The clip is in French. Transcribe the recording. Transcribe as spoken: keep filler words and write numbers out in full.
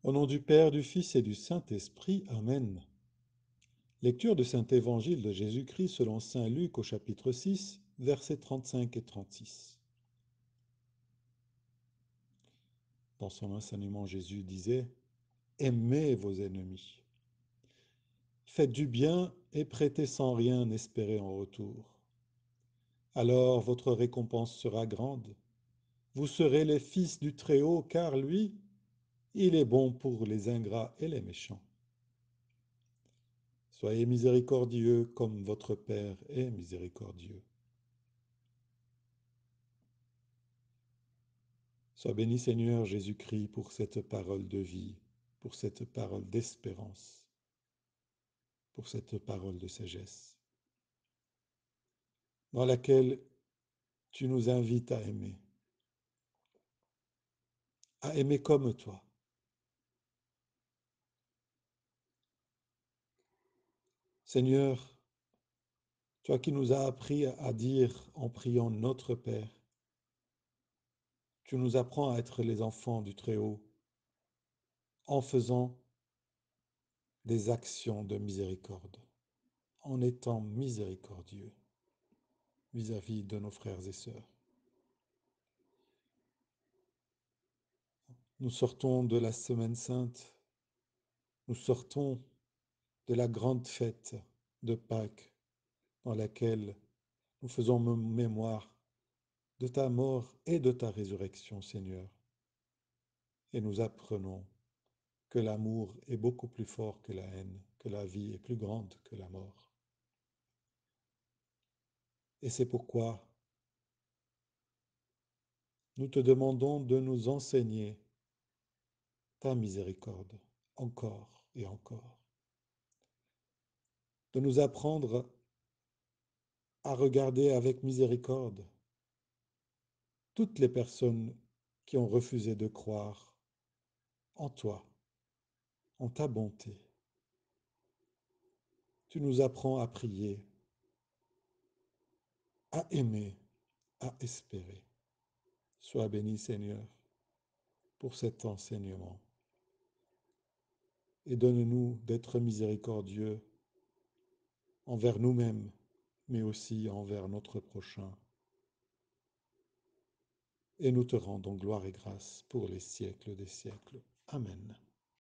Au nom du Père, du Fils et du Saint-Esprit. Amen. Lecture de Saint Évangile de Jésus-Christ selon Saint Luc au chapitre six, versets trente-cinq et trente-six. Dans son enseignement, Jésus disait, « Aimez vos ennemis. Faites du bien et prêtez sans rien espérer en retour. Alors votre récompense sera grande. Vous serez les fils du Très-Haut, car lui, il est bon pour les ingrats et les méchants. Soyez miséricordieux comme votre Père est miséricordieux. » Sois béni Seigneur Jésus-Christ pour cette parole de vie, pour cette parole d'espérance, pour cette parole de sagesse, dans laquelle tu nous invites à aimer, à aimer comme toi. Seigneur, toi qui nous as appris à dire en priant notre Père, tu nous apprends à être les enfants du Très-Haut en faisant des actions de miséricorde, en étant miséricordieux vis-à-vis de nos frères et sœurs. Nous sortons de la Semaine Sainte, nous sortons de la grande fête de Pâques dans laquelle nous faisons mémoire de ta mort et de ta résurrection, Seigneur. Et nous apprenons que l'amour est beaucoup plus fort que la haine, que la vie est plus grande que la mort. Et c'est pourquoi nous te demandons de nous enseigner ta miséricorde encore et encore, de nous apprendre à regarder avec miséricorde toutes les personnes qui ont refusé de croire en toi, en ta bonté. Tu nous apprends à prier, à aimer, à espérer. Sois béni, Seigneur, pour cet enseignement. Et donne-nous d'être miséricordieux envers nous-mêmes, mais aussi envers notre prochain. Et nous te rendons gloire et grâce pour les siècles des siècles. Amen.